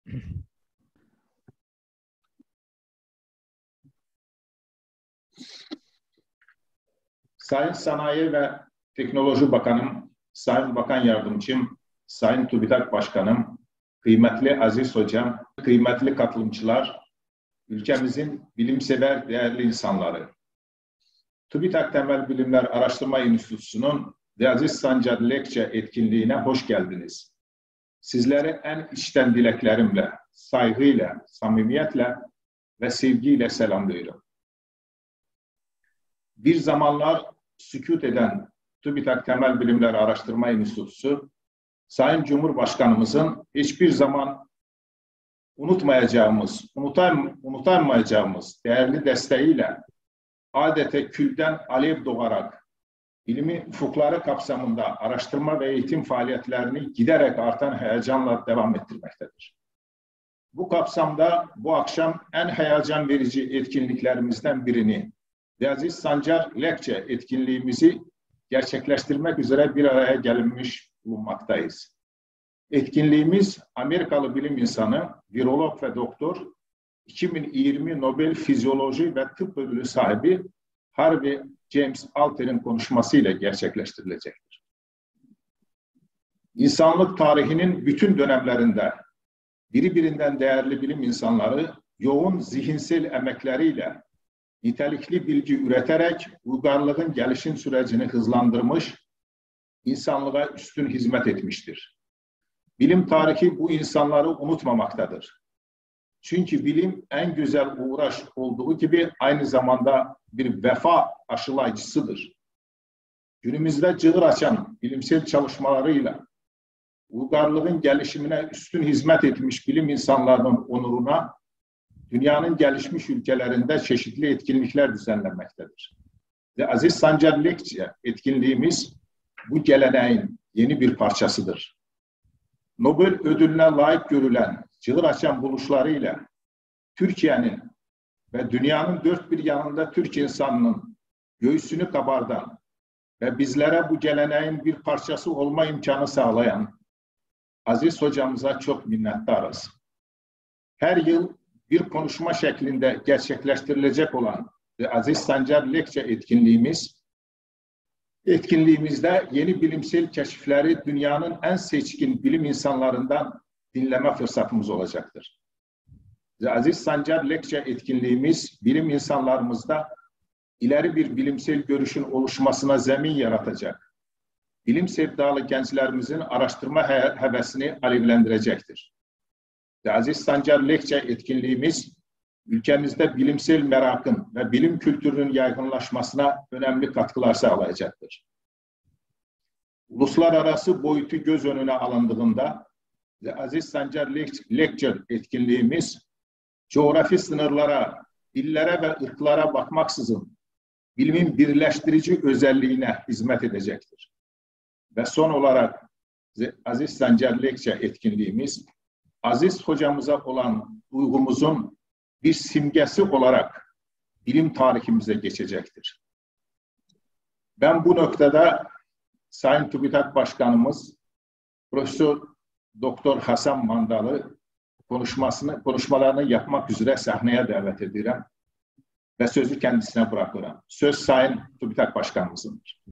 Sayın Sanayi ve Teknoloji Bakanım, Sayın Bakan Yardımcım, Sayın TÜBİTAK Başkanım, kıymetli Aziz Hocam, kıymetli katılımcılar, ülkemizin bilimsever değerli insanları. TÜBİTAK Temel Bilimler Araştırma Enstitüsü'nün Aziz Sancar Lekçe etkinliğine hoş geldiniz. Sizleri en içten dileklerimle, saygıyla, samimiyetle ve sevgiyle selamlıyorum. Bir zamanlar sükût eden TÜBİTAK Temel Bilimler Araştırma Enstitüsü, Sayın Cumhurbaşkanımızın hiçbir zaman unutamayacağımız değerli desteğiyle adeta külden alev doğarak bilimi ufukları kapsamında araştırma ve eğitim faaliyetlerini giderek artan heyecanla devam ettirmektedir. Bu kapsamda bu akşam en heyecan verici etkinliklerimizden birini Aziz Sancar Lekçe etkinliğimizi gerçekleştirmek üzere bir araya gelinmiş bulunmaktayız. Etkinliğimiz Amerikalı bilim insanı, virolog ve doktor, 2020 Nobel Fizyoloji ve Tıp Ödülü sahibi Harvey James Alter'in konuşmasıyla gerçekleştirilecektir. İnsanlık tarihinin bütün dönemlerinde birbirinden değerli bilim insanları yoğun zihinsel emekleriyle nitelikli bilgi üreterek uygarlığın gelişim sürecini hızlandırmış, insanlığa üstün hizmet etmiştir. Bilim tarihi bu insanları unutmamaktadır. Çünkü bilim en güzel uğraş olduğu gibi aynı zamanda bir vefa aşılayıcısıdır. Günümüzde çığır açan bilimsel çalışmalarıyla uygarlığın gelişimine üstün hizmet etmiş bilim insanlarının onuruna dünyanın gelişmiş ülkelerinde çeşitli etkinlikler düzenlenmektedir. Ve Aziz Sancar Lekçe etkinliğimiz bu geleneğin yeni bir parçasıdır. Nobel ödülüne layık görülen çığır açan buluşlarıyla Türkiye'nin ve dünyanın dört bir yanında Türk insanının göğsünü kabardan ve bizlere bu geleneğin bir parçası olma imkanı sağlayan Aziz hocamıza çok minnettarız. Her yıl bir konuşma şeklinde gerçekleştirilecek olan Aziz Sancar Lekçe etkinliğimizde yeni bilimsel keşifleri dünyanın en seçkin bilim insanlarından dinleme fırsatımız olacaktır. Aziz Sancar Lekçe etkinliğimiz bilim insanlarımızda ileri bir bilimsel görüşün oluşmasına zemin yaratacak. Bilim sevdalı gençlerimizin araştırma hevesini alevlendirecektir. Aziz Sancar Lekçe etkinliğimiz ülkemizde bilimsel merakın ve bilim kültürünün yaygınlaşmasına önemli katkılar sağlayacaktır. Uluslararası boyutu göz önüne alındığında Aziz Sancar Lekçe etkinliğimiz coğrafi sınırlara, dillere ve ırklara bakmaksızın bilimin birleştirici özelliğine hizmet edecektir. Ve son olarak Aziz Sancar Lekçe etkinliğimiz Aziz hocamıza olan duygumuzun bir simgesi olarak bilim tarihimize geçecektir. Ben bu noktada Sayın TÜBİTAK Başkanımız Profesör Doktor Hasan Mandalı konuşmalarını yapmak üzere sahneye davet ediyorum ve sözü kendisine bırakıyorum. Söz Sayın TÜBİTAK Başkanımızındır.